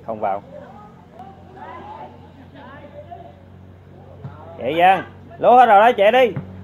không vào. Chạy Giang, lố hết rồi đó, chạy đi.